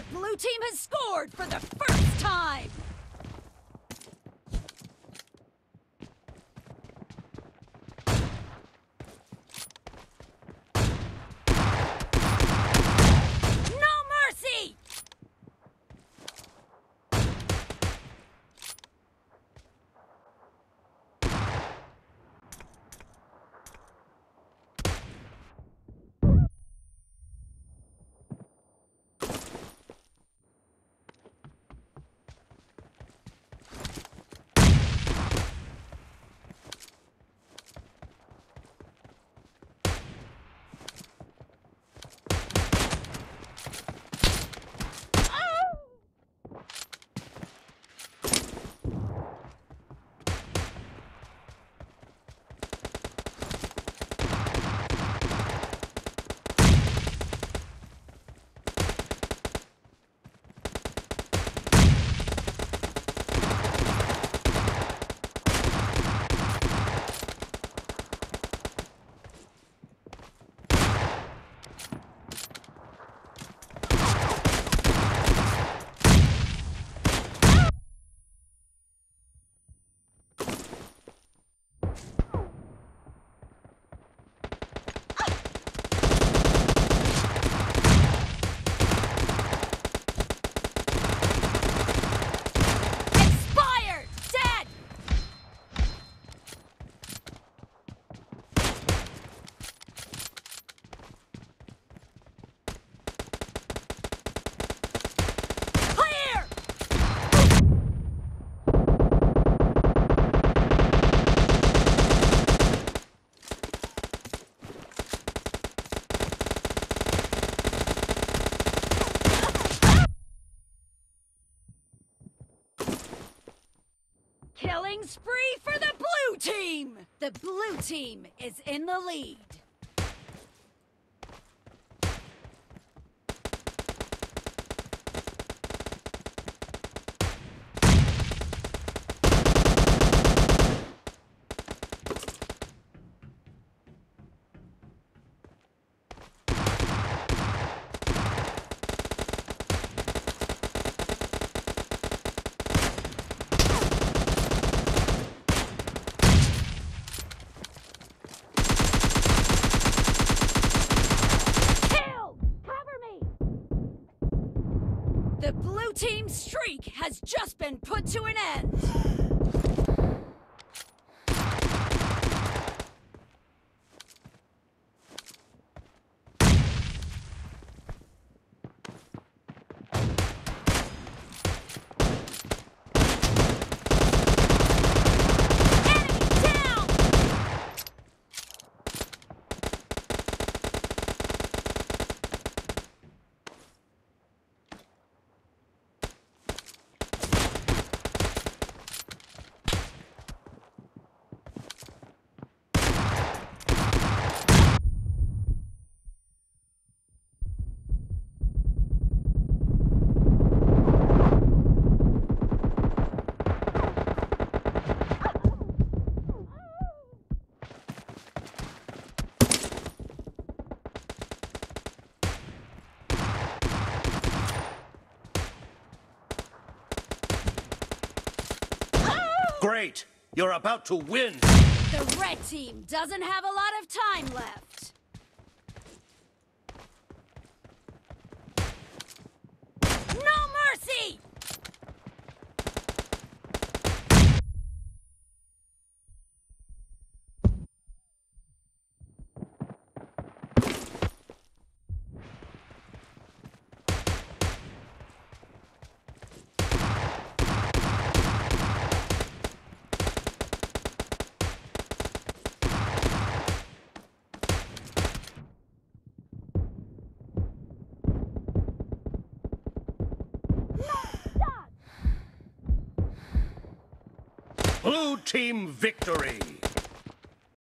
blue team has scored for the first time! No mercy! Killing spree for the blue team! The blue team is in the lead. The blue team's streak has just been put to an end. Great! You're about to win! The red team doesn't have a lot of time left. No mercy! Blue team victory!